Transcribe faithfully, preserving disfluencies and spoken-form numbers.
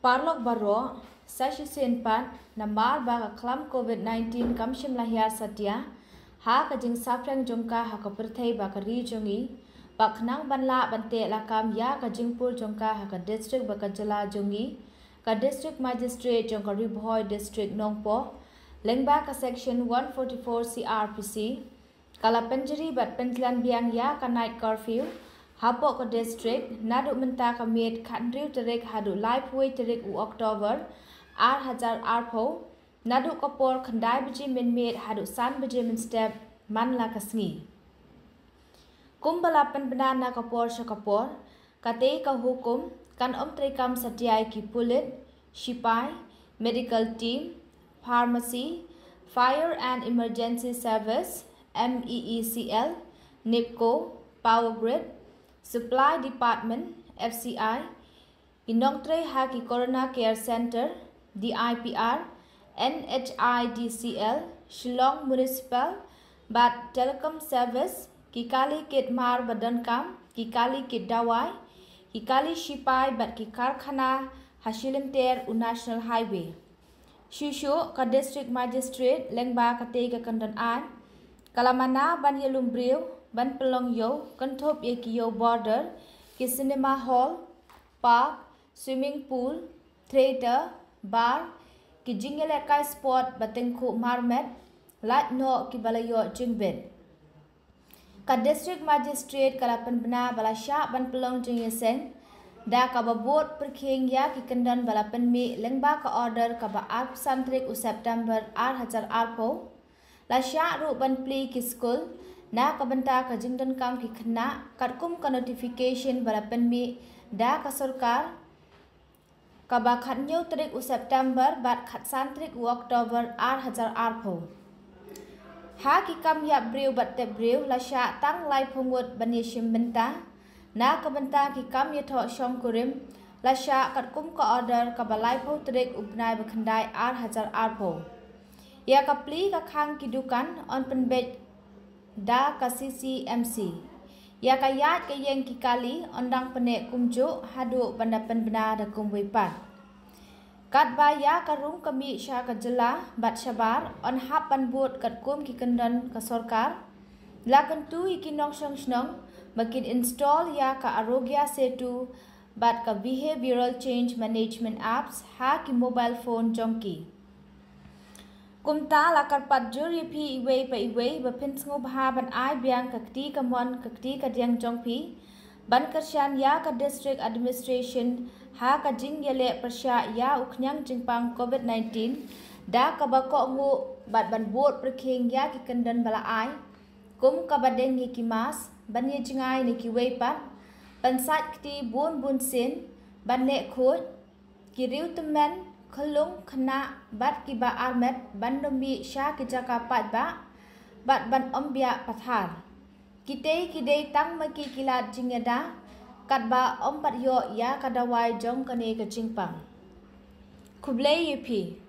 Parlok baro sashi senpan namar baga klam COVID nineteen kam shim lahia satya ha ka jing saprang jongka ha ka perthai ba ka ri jongi baknang banla bante la kam ya ka jingpur jongka ha ka district ba ka jala jongi ka district magistrate jongka ribhoi district nongpo lengba ka section one forty-four C R P C kala penjeri bat pentlan biang ya ka night curfew Hapo ke district nadu menta kamit khandriu terik hadu live way terik u Oktober ar hajar arpo nadu kapor khandai biji min mit hadu san biji min step man la kasngi kumbala penbena na kapor sa kapor kate ka hukum kan om trikam satyai ki pulit sipai medical team pharmacy fire and emergency service M E E C L NIPCO power grid Supply Department F C I Inongtre Haki Corona Care Center D I P R N H I D C L Shillong Municipal Bat Telecom Service Kikali Kit Mar Badankam Kikali Kit Dawai Kikali Shipai Bat Kikarkhana Hashilinter U National Highway Shushu Ka District Magistrate Lengba Katega Kandan An Kalamana Banyalumbriu Ban pelong yo, kantop ye ki yo border, ki cinema hall, park, swimming pool, theater, bar, ki jingele kai sport batengku marmet, lat no ki balayo jingbin. Ka district magistrate kalapan bena balasya ban pelong jing yesen, da ka babot perking ya ki kendan balapan mi lengba ka order ka ba arp santrik u September ar hajar arpo, lasya ru ban pli ki school, na kabanta ka jingdan kam ki khna katkum ka notification barapan mi da ka sarkar ka ba khatnyo tarik u September bat khat san tarik u October ar hajar arpo ha ki kam ya breu bat te breu la sha tang lai phungut bani shim benta na kabanta ki kam ya tho shom kurim la sha katkum ka order ka ba lai pho tarik u bnai ba khandai ar hajar arpo ya ka pli ka khang ki dukan on penbet da ka C C M C ya ka yat ka yeng ki kali ondang pene kumjo hadu banda penbena da kumwe pat kat ba ya ka rum kami sha ka jela bat shabar on hap ban bot kat kum ki kandan ka sarkar la kan tu iki nong shong snong makin install ya ka arogya setu bat ka behavioral change management apps ha ki mobile phone jongki Kumta lakar pat juri pi iwe pa iwe ba pinsngo baha ban ai biang kakti kamon kakti kadyang jongpi ban karsyan ya ka district administration ha ka jing yele persya ya uknyang jingpang COVID nineteen da ka ba ko ngu bat ban bot perking ya ki kandan bala ai kum ka badeng ki mas ban ye jingai ni ki we pat ban sat kti bun bun sin ban ne khot ki riu temen Kalung kena bat kiba armet bandomi sha kijaka pat ba bat ban ombia pathar kitei kidei tang maki kilat jingeda kat ba om pat yo ya kadawai jong kane ka jingpang kublei yupi